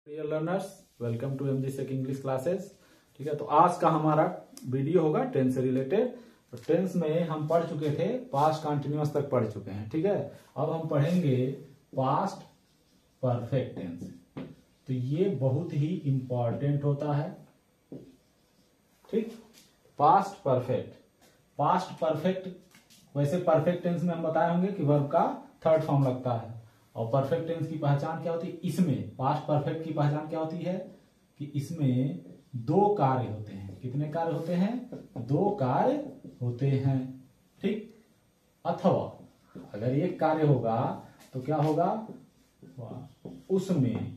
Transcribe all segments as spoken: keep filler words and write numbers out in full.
Dear learners, welcome to MG सेक English classes. ठीक है, तो आज का हमारा वीडियो होगा टेंस से रिलेटेड। तो टेंस में हम पढ़ चुके थे, पास्ट कंटिन्यूअस तक पढ़ चुके हैं। ठीक है, अब हम पढ़ेंगे पास्ट परफेक्ट टेंस। तो ये बहुत ही इंपॉर्टेंट होता है। ठीक, पास्ट परफेक्ट। पास्ट परफेक्ट वैसे परफेक्ट टेंस में हम बताए होंगे कि वर्ब का थर्ड फॉर्म लगता है। और परफेक्ट टेंस की पहचान क्या होती है? इसमें पास्ट परफेक्ट की पहचान क्या होती है कि इसमें दो कार्य होते हैं। कितने कार्य होते हैं? दो कार्य होते हैं। ठीक, अथवा अगर एक कार्य होगा तो क्या होगा? उसमें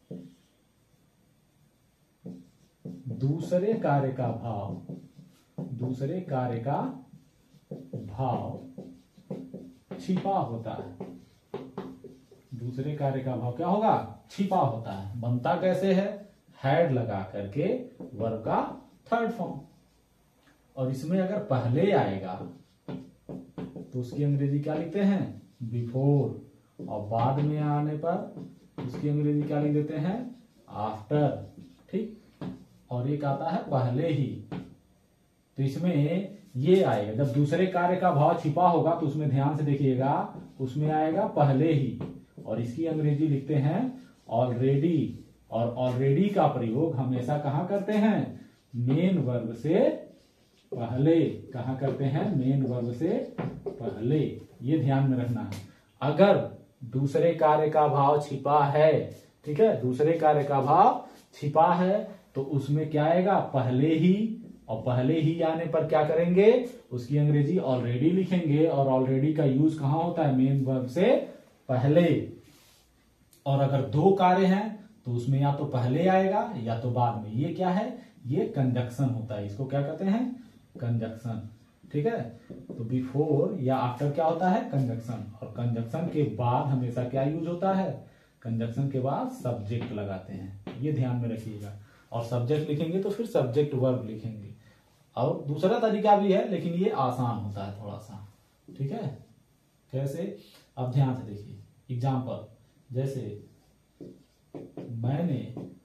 दूसरे कार्य का भाव दूसरे कार्य का भाव छिपा होता है। दूसरे कार्य का भाव क्या होगा? छिपा होता है। बनता कैसे है? हैड लगा करके वर्ब का थर्ड फॉर्म। और इसमें अगर पहले आएगा तो उसकी अंग्रेजी क्या लिखते हैं? बिफोर। और बाद में आने पर उसकी अंग्रेजी क्या लिख देते हैं? आफ्टर। ठीक, और एक आता है पहले ही। तो इसमें ये आएगा, जब दूसरे कार्य का भाव छिपा होगा तो उसमें ध्यान से देखिएगा, उसमें आएगा पहले ही। और इसकी अंग्रेजी लिखते हैं ऑलरेडी। और ऑलरेडी का प्रयोग हमेशा कहां करते हैं? मेन वर्ब से पहले। कहां करते हैं? मेन वर्ब से पहले। ये ध्यान में रखना है। अगर दूसरे कार्य का भाव छिपा है, ठीक है, दूसरे कार्य का भाव छिपा है तो उसमें क्या आएगा? पहले ही। और पहले ही आने पर क्या करेंगे? उसकी अंग्रेजी ऑलरेडी लिखेंगे। और ऑलरेडी का यूज कहां होता है? मेन वर्ब से पहले। और अगर दो कार्य हैं तो उसमें या तो पहले आएगा या तो बाद में। ये क्या है? ये कंजक्शन होता है। इसको क्या कहते हैं? कंजक्शन। ठीक है, तो बिफोर या आफ्टर क्या होता है? कंजक्शन। और कंजक्शन के बाद हमेशा क्या यूज होता है? कंजक्शन के बाद सब्जेक्ट लगाते हैं। ये ध्यान में रखिएगा। और सब्जेक्ट लिखेंगे तो फिर सब्जेक्ट वर्ब लिखेंगे। और दूसरा तरीका भी है, लेकिन ये आसान होता है थोड़ा सा। ठीक है, कैसे? अब ध्यान से देखिए। एग्जाम्पल, जैसे मैंने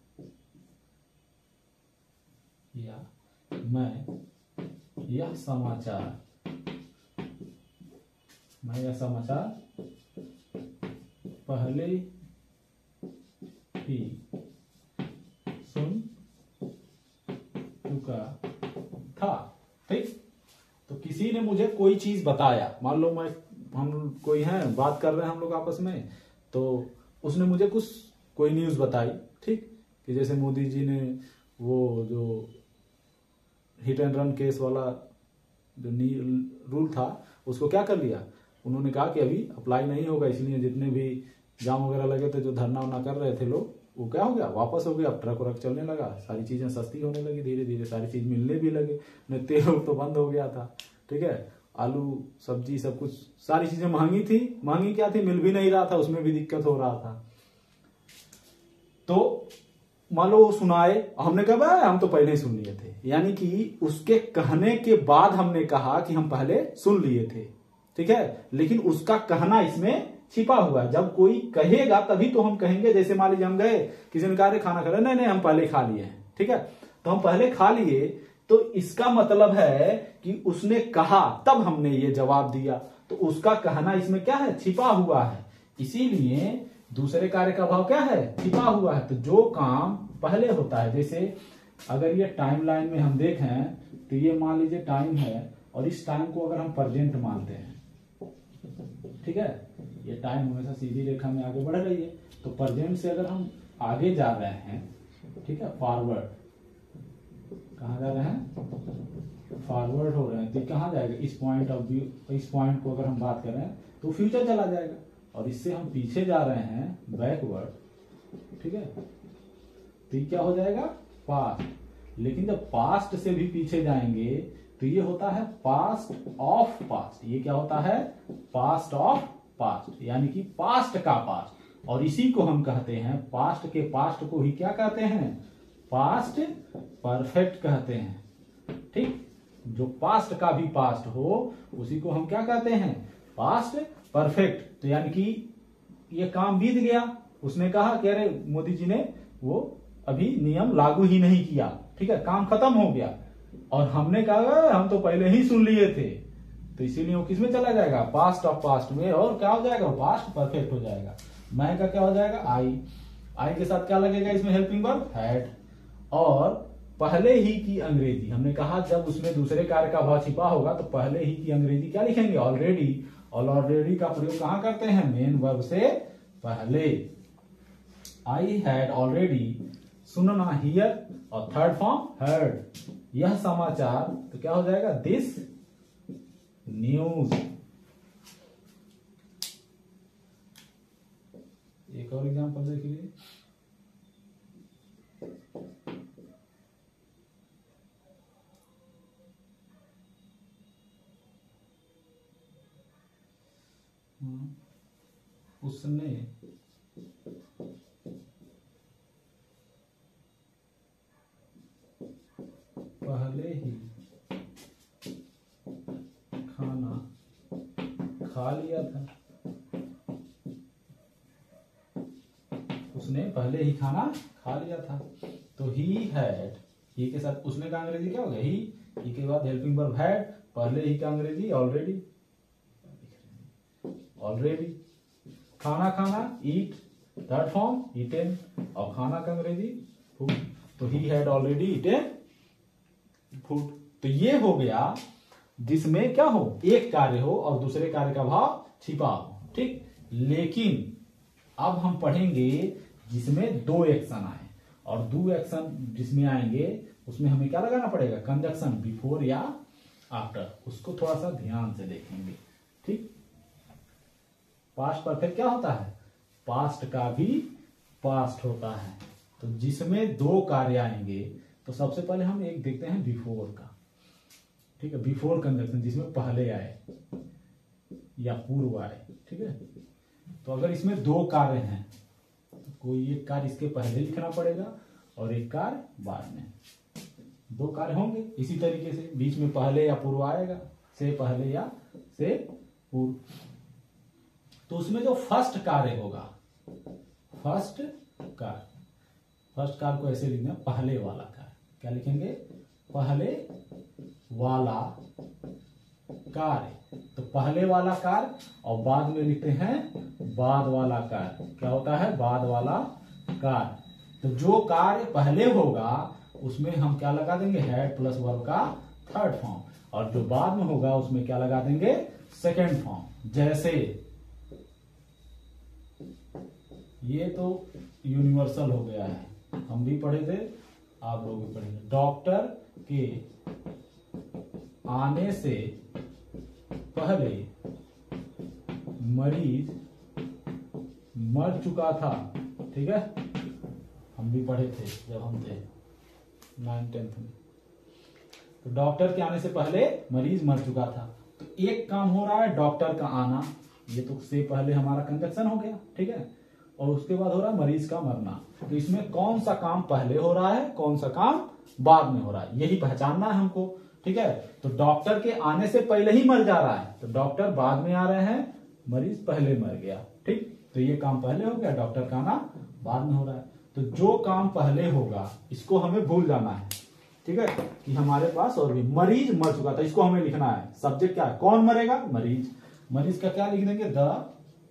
या मैं यह समाचार मैं यह समाचार पहले ही सुन चुका था। ठीक, तो किसी ने मुझे कोई चीज बताया। मान लो मैं हम कोई है बात कर रहे हैं हम लोग आपस में, तो उसने मुझे कुछ कोई न्यूज बताई। ठीक, कि जैसे मोदी जी ने वो जो हिट एंड रन केस वाला जो रूल था उसको क्या कर लिया, उन्होंने कहा कि अभी अप्लाई नहीं होगा। इसलिए जितने भी जाम वगैरह लगे थे, जो धरना वरना कर रहे थे लोग, वो क्या हो गया? वापस हो गया। अब ट्रक व्रक चलने लगा, सारी चीजें सस्ती होने लगी, धीरे धीरे सारी चीज मिलने भी लगे। नहीं तेल तो बंद हो गया था। ठीक है, आलू सब्जी सब कुछ सारी चीजें महंगी थी। महंगी क्या थी? मिल भी नहीं रहा था, उसमें भी दिक्कत हो रहा था। तो मान लो वो सुनाए, हमने कहा भाई हम तो पहले ही सुन लिए थे। यानी कि उसके कहने के बाद हमने कहा कि हम पहले सुन लिए थे। ठीक है, लेकिन उसका कहना इसमें छिपा हुआ है। जब कोई कहेगा तभी तो हम कहेंगे। जैसे मान लीजिए हम गए, किसी ने कहा खाना खा रहे, नहीं नहीं हम पहले खा लिए हैं। ठीक है, तो हम पहले खा लिए, तो इसका मतलब है कि उसने कहा तब हमने ये जवाब दिया। तो उसका कहना इसमें क्या है? छिपा हुआ है। इसीलिए दूसरे कार्य का भाव क्या है? छिपा हुआ है। तो जो काम पहले होता है, जैसे अगर ये टाइम लाइन में हम देखें तो ये मान लीजिए टाइम है, और इस टाइम को अगर हम प्रेजेंट मानते हैं, ठीक है, ये टाइम हमेशा सीधी रेखा में आगे बढ़ रही है, तो प्रेजेंट से अगर हम आगे जा रहे हैं, ठीक है, फॉरवर्ड, कहा जा रहे हैं? फॉरवर्ड हो रहे हैं, तो कहां जाएगा? इस पॉइंट ऑफ व्यू, इस पॉइंट को अगर हम बात करें तो फ्यूचर चला जाएगा। और इससे हम पीछे जा रहे हैं, बैकवर्ड। ठीक है, तो ये क्या हो जाएगा? पास्ट। लेकिन जब पास्ट से भी पीछे जाएंगे तो ये होता है पास्ट ऑफ पास्ट। ये क्या होता है? पास्ट ऑफ पास्ट, यानी कि पास्ट का पास्ट। और इसी को हम कहते हैं, पास्ट के पास्ट को ही क्या कहते हैं? पास्ट परफेक्ट कहते हैं। ठीक, जो पास्ट का भी पास्ट हो उसी को हम क्या कहते हैं? Past perfect. तो यानी कि ये काम बीत गया, उसने कहा कि अरे मोदी जी ने वो अभी नियम लागू ही नहीं किया, ठीक है, काम खत्म हो गया। और हमने कहा हम तो पहले ही सुन लिए थे, तो इसीलिए वो किसमें चला जाएगा, पास्ट ऑफ पास्ट में, और क्या हो जाएगा, पास्ट परफेक्ट हो जाएगा। मैं का क्या हो जाएगा, आई। आई के साथ क्या लगेगा इसमें, हेल्पिंग वर्ब हैड। और पहले ही की अंग्रेजी, हमने कहा जब उसमें दूसरे कार्य का भाव छिपा होगा तो पहले ही की अंग्रेजी क्या लिखेंगे, ऑलरेडी। और ऑलरेडी का प्रयोग कहां करते हैं, मेन वर्ब से पहले। आई हैड ऑलरेडी, सुनना हियर, और थर्ड फॉर्म हर्ड, यह समाचार, तो क्या हो जाएगा, दिस न्यूज। एक और एग्जांपल देख लीजिए। उसने पहले ही खाना खा लिया था, उसने पहले ही खाना खा लिया था। तो ही हैड, ही के साथ उसने का अंग्रेजी क्या हो गया, ही। ही के बाद हेल्पिंग वर्ब हैड, पहले ही का अंग्रेजी ऑलरेडी, ऑलरेडी। खाना खाना ईट, थर्ड फॉर्म ईटेन, और खाना का अंग्रेजी फूड। तो he had already eaten food. तो ये हो गया जिसमें क्या हो, एक कार्य हो और दूसरे कार्य का भाव छिपा हो, ठीक। लेकिन अब हम पढ़ेंगे जिसमें दो एक्शन आए, और दो एक्शन जिसमें आएंगे उसमें हमें क्या लगाना पड़ेगा, कंजक्शन, बिफोर या आफ्टर। उसको थोड़ा सा ध्यान से देखेंगे, ठीक। पास्ट परफेक्ट क्या होता है, पास्ट का भी पास्ट होता है। तो जिसमें दो कार्य आएंगे तो सबसे पहले हम एक देखते हैं बिफोर का, ठीक है, बिफोर कंजक्शन, जिसमें पहले आए या पूर्व आए, ठीक है। तो अगर इसमें दो कार्य हैं तो कोई एक कार्य इसके पहले लिखना पड़ेगा और एक कार्य बाद में। दो कार्य होंगे इसी तरीके से, बीच में पहले या पूर्व आएगा, से पहले या से पूर्व। तो उसमें जो फर्स्ट कार्य होगा, फर्स्ट कार्य, फर्स्ट कार्य को ऐसे लिखना, पहले वाला कार्य, क्या लिखेंगे, पहले वाला कार्य। तो पहले वाला कार्य और बाद में लिखते हैं बाद वाला कार्य, क्या होता है, बाद वाला कार्य। तो जो कार्य पहले होगा उसमें हम क्या लगा देंगे, हैड प्लस वर्ब का थर्ड फॉर्म, और जो बाद में होगा उसमें क्या लगा देंगे, सेकेंड फॉर्म। जैसे ये तो यूनिवर्सल हो गया है, हम भी पढ़े थे, आप लोग भी पढ़ेंगे। डॉक्टर के आने से पहले मरीज मर चुका था, ठीक है, हम भी पढ़े थे जब हम थे नाइन टेंथ में। तो डॉक्टर के आने से पहले मरीज मर चुका था। तो एक काम हो रहा है डॉक्टर का आना, ये तो से पहले हमारा कंजक्शन हो गया, ठीक है, और उसके बाद हो रहा है मरीज का मरना। तो इसमें कौन सा काम पहले हो रहा है, कौन सा काम बाद में हो रहा है, यही पहचानना है हमको, ठीक है। तो डॉक्टर के आने से पहले ही मर जा रहा है, तो डॉक्टर बाद में आ रहे हैं, मरीज पहले मर गया, ठीक। तो ये काम पहले हो गया, डॉक्टर का आना बाद में हो रहा है। तो जो काम पहले होगा इसको हमें भूल जाना है, ठीक है, कि हमारे पास और भी मरीज मर चुका था, इसको हमें लिखना है। सब्जेक्ट क्या है, कौन मरेगा, मरीज। मरीज का क्या लिख देंगे, द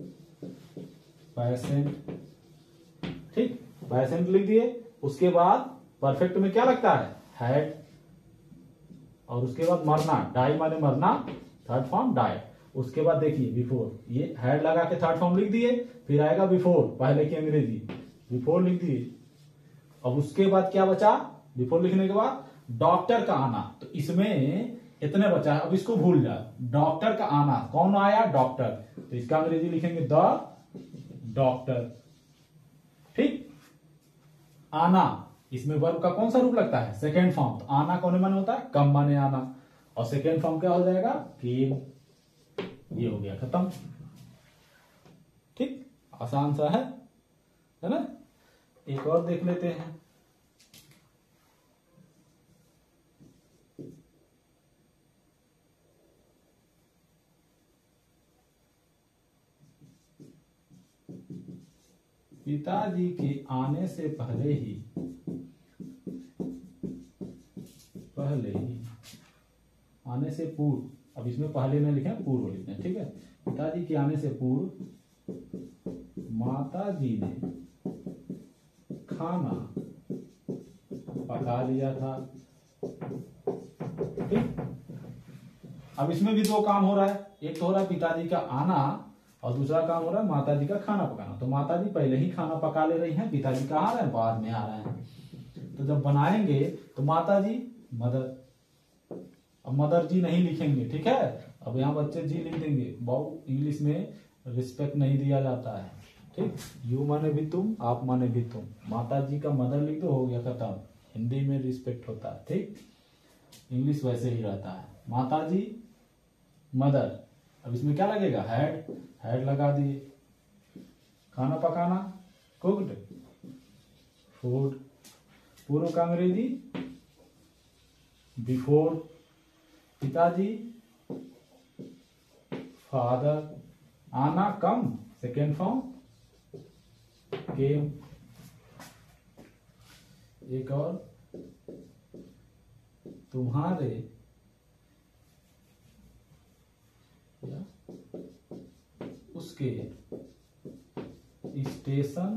पेशेंट, ठीक, पेशेंट लिख दिए। उसके बाद परफेक्ट में क्या लगता है, हैड, और उसके बाद मरना, डाई माने मरना, थर्ड फॉर्म डाई। उसके बाद देखिए बिफोर, ये हैड लगा के थर्ड फॉर्म लिख दिए, फिर आएगा बिफोर, पहले की अंग्रेजी, बिफोर लिख दिए। अब उसके बाद क्या बचा, बिफोर लिखने के बाद डॉक्टर का आना, तो इसमें इतने बचा है, अब इसको भूल जाए। डॉक्टर का आना, कौन आया, डॉक्टर, तो इसका अंग्रेजी लिखेंगे द डॉक्टर, ठीक। आना, इसमें वर्ब का कौन सा रूप लगता है, सेकेंड फॉर्म। तो आना कौन माने होता है, कम माने आना, और सेकेंड फॉर्म क्या हो जाएगा, केम। ये हो गया खत्म, ठीक, आसान सा है है ना। एक और देख लेते हैं। पिताजी के आने से पहले ही पहले ही आने से पूर्व, अब इसमें पहले में लिखे पूर्व लिखते हैं, ठीक है। पिताजी के आने से पूर्व माताजी ने खाना पका लिया था, ठीक। अब इसमें भी दो काम हो रहा है, एक तो हो रहा है पिताजी का आना और दूसरा काम हो रहा है माताजी का खाना पकाना। तो माताजी पहले ही खाना पका ले रही हैं, पिताजी कहाँ आ रहे हैं, बाद में आ रहे हैं। तो जब बनाएंगे तो माताजी मदर, अब मदर जी नहीं लिखेंगे, ठीक है। अब यहाँ बच्चे जी लिख देंगे, बहुत इंग्लिश में रिस्पेक्ट नहीं दिया जाता है, ठीक। यू माने भी तुम, आप माने भी तुम, माताजी का मदर लिख दो, हो गया खत्म। हिंदी में रिस्पेक्ट होता है, ठीक। इंग्लिश वैसे ही रहता है, माताजी मदर। अब इसमें क्या लगेगा, हैड, हैड लगा दिए। खाना पकाना कुक्ड, फूड। पूर्व का अंग्रेजी बिफोर। पिताजी फादर। आना कम, सेकेंड फॉर्म केम। एक और, तुम्हारे या उसके स्टेशन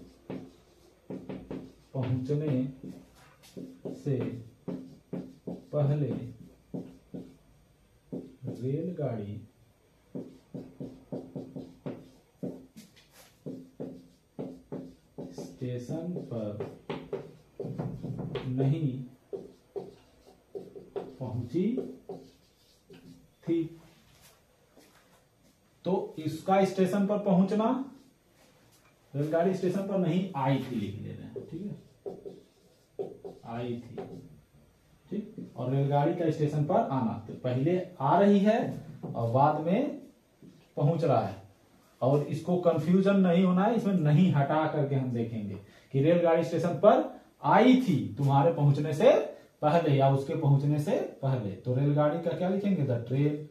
पहुंचने से पहले रेलगाड़ी स्टेशन पर नहीं पहुंची थी। तो इसका स्टेशन पर पहुंचना, रेलगाड़ी स्टेशन पर नहीं आई थी लिख ले रहे हैं, ठीक है, आई थी, ठीक। और रेलगाड़ी का स्टेशन पर आना, तो पहले आ रही है और बाद में पहुंच रहा है। और इसको कंफ्यूजन नहीं होना है, इसमें नहीं हटा करके हम देखेंगे कि रेलगाड़ी स्टेशन पर आई थी तुम्हारे पहुंचने से पहले या उसके पहुंचने से पहले। तो रेलगाड़ी का क्या लिखेंगे, द ट्रेन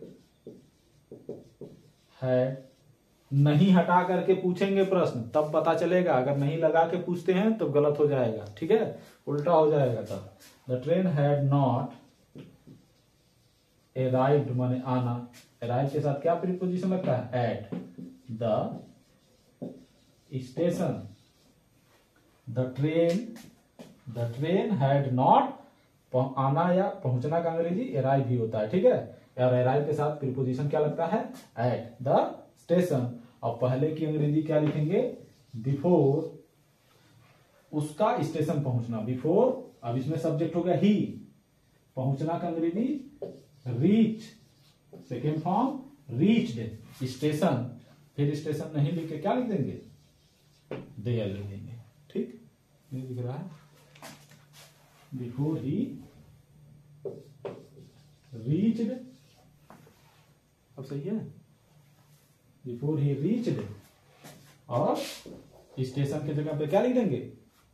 है। नहीं हटा करके पूछेंगे प्रश्न तब पता चलेगा, अगर नहीं लगा के पूछते हैं तो गलत हो जाएगा, ठीक है, उल्टा हो जाएगा तब। The train had not arrived माने आना, अराइव के साथ क्या प्रीपोजिशन लगता है, at the station. The train, the train had not, आना या पहुंचना का अंग्रेजी अराइव भी होता है, ठीक है। और अराइव के साथ प्रीपोजिशन क्या लगता है, एट द स्टेशन। और पहले की अंग्रेजी क्या लिखेंगे, बिफोर, उसका स्टेशन पहुंचना, बिफोर। अब इसमें सब्जेक्ट हो गया ही, पहुंचना का अंग्रेजी reach, second form reached station. फिर स्टेशन नहीं लिख के क्या लिख देंगे, देयर लिख देंगे, ठीक। नहीं लिख रहा है, बिफोर ही रीच्ड, अब सही है, बिफोर ही रीच्ड। और स्टेशन की जगह पे क्या लिख देंगे,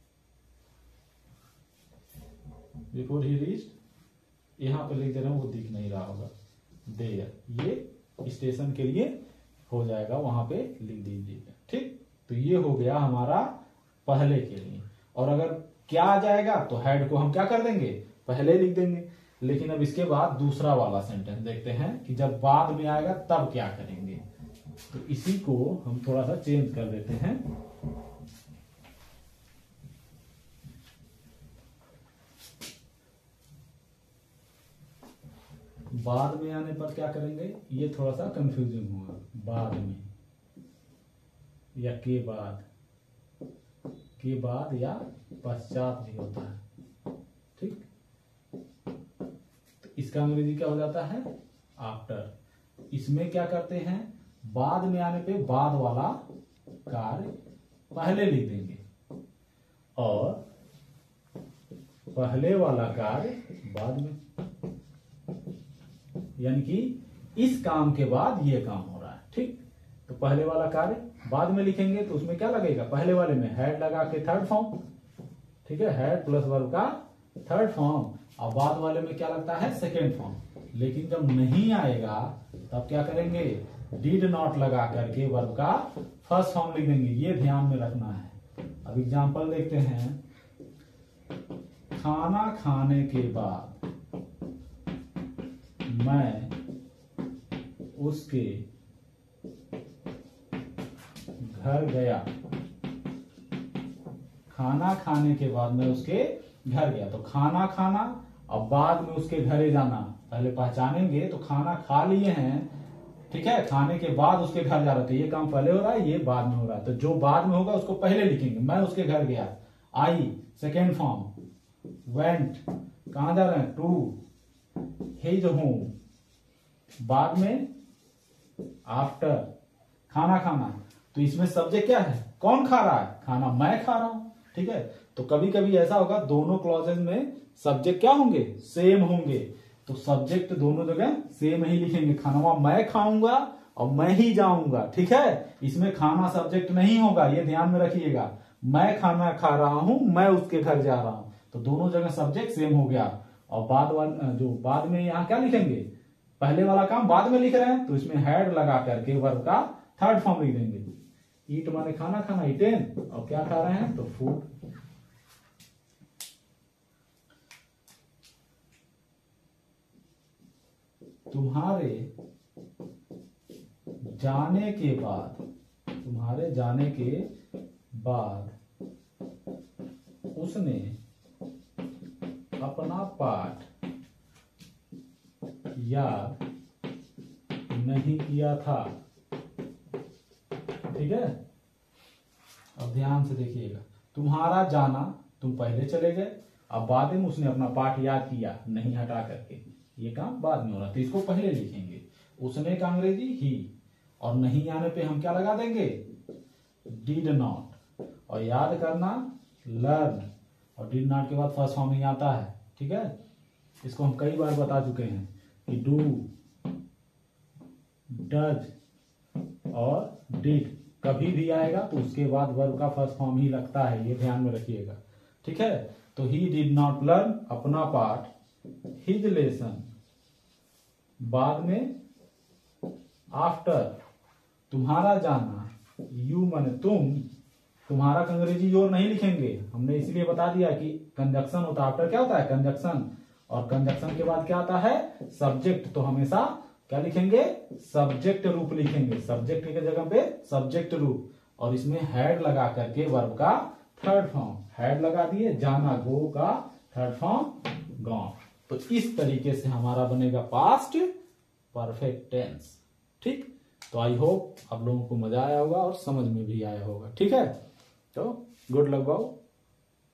बिफोर ही रीच्ड, यहां पर लिख दे रहा हूं, वो दिख नहीं रहा होगा, देयर, ये स्टेशन के लिए हो जाएगा, वहां पे लिख दीजिएगा, ठीक। तो ये हो गया हमारा पहले के लिए। और अगर क्या आ जाएगा तो हेड को हम क्या कर देंगे, पहले लिख देंगे। लेकिन अब इसके बाद दूसरा वाला सेंटेंस देखते हैं कि जब बाद में आएगा तब क्या करेंगे। तो इसी को हम थोड़ा सा चेंज कर देते हैं। बाद में आने पर क्या करेंगे, ये थोड़ा सा कंफ्यूजिंग होगा, बाद में या के बाद, के बाद या पश्चात भी होता है, ठीक। तो इसका अंग्रेजी क्या हो जाता है, आफ्टर। इसमें क्या करते हैं, बाद में आने पे बाद वाला कार्य पहले लिख देंगे और पहले वाला कार्य बाद में, यानी कि इस काम के बाद ये काम हो रहा है, ठीक। तो पहले वाला कार्य बाद में लिखेंगे तो उसमें क्या लगेगा, पहले वाले में हैड लगा के थर्ड फॉर्म, ठीक है, हैड प्लस वर्ब का थर्ड फॉर्म। और बाद वाले में क्या लगता है, सेकेंड फॉर्म। लेकिन जब नहीं आएगा तब क्या करेंगे, डिड नॉट लगा करके वर्ब का फर्स्ट फॉर्म लिख देंगे। ये ध्यान में रखना है, अब एग्जाम्पल देखते हैं। खाना खाने के बाद मैं उसके घर गया। खाना खाने के बाद मैं उसके घर गया। तो खाना खाना और बाद में उसके घरे जाना, पहले पहचानेंगे तो खाना खा लिए हैं, ठीक है, खाने के बाद उसके घर जा रहे थे, ये काम पहले हो रहा है, ये बाद में हो रहा है। तो जो बाद में होगा उसको पहले लिखेंगे। मैं उसके घर गया, आई सेकेंड फॉर्म, वेंट कहां जा रहे हैं, टू हिज होम, बाद में आफ्टर खाना खाना। तो इसमें सब्जेक्ट क्या है, कौन खा रहा है खाना, मैं खा रहा हूं, ठीक है। तो कभी कभी ऐसा होगा दोनों क्लॉजेज में सब्जेक्ट क्या होंगे, सेम होंगे, तो सब्जेक्ट दोनों जगह सेम ही लिखेंगे। खाना मैं खाऊंगा और मैं ही जाऊंगा, ठीक है। इसमें खाना सब्जेक्ट नहीं होगा, ये ध्यान में रखिएगा। मैं खाना खा रहा हूं, मैं उसके घर जा रहा हूं, तो दोनों जगह सब्जेक्ट सेम हो गया। और बाद वाला जो बाद में यहां क्या लिखेंगे, पहले वाला काम बाद में लिख रहे हैं तो इसमें हैड लगा करके वर्ब का थर्ड फॉर्म लिख देंगे। ईट माने खाना खाना, ईटेन, और क्या खा रहे हैं तो फूड। तुम्हारे जाने के बाद, तुम्हारे जाने के बाद उसने अपना पाठ याद नहीं किया था, ठीक है। अब ध्यान से देखिएगा, तुम्हारा जाना, तुम पहले चले गए, अब बाद में उसने अपना पाठ याद किया, नहीं हटा करके, ये काम बाद में हो रहा, तो इसको पहले लिखेंगे। उसने का अंग्रेजी ही, और नहीं आने पे हम क्या लगा देंगे, डिड नॉट, और याद करना लर्न, और डिड नॉट के बाद फर्स्ट फॉर्म ही आता है, ठीक है। इसको हम कई बार बता चुके हैं कि डू, डज और डिड कभी भी आएगा तो उसके बाद वर्ब का फर्स्ट फॉर्म ही लगता है, ये ध्यान में रखिएगा, ठीक है। तो ही डिड नॉट लर्न, अपना पाठ, हिज लेसन, बाद में आफ्टर, तुम्हारा जाना, यू माने तुम, तुम्हारा का अंग्रेजी योर नहीं लिखेंगे, हमने इसलिए बता दिया कि कंजक्शन होता है, आफ्टर क्या होता है कंजक्शन, और कंजक्शन के बाद क्या आता है सब्जेक्ट, तो हमेशा क्या लिखेंगे, सब्जेक्ट रूप लिखेंगे, सब्जेक्ट की जगह पे सब्जेक्ट रूप, और इसमें हैड लगा करके वर्ब का थर्ड फॉर्म, हैड लगा दिए, जाना गो का थर्ड फॉर्म गॉन। तो इस तरीके से हमारा बनेगा पास्ट परफेक्ट टेंस, ठीक। तो आई होप आप लोगों को मजा आया होगा और समझ में भी आया होगा, ठीक है। तो गुड लक बाउ।